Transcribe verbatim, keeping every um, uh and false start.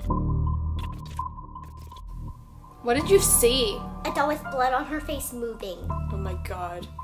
What did you see? A doll with blood on her face moving. Oh my god.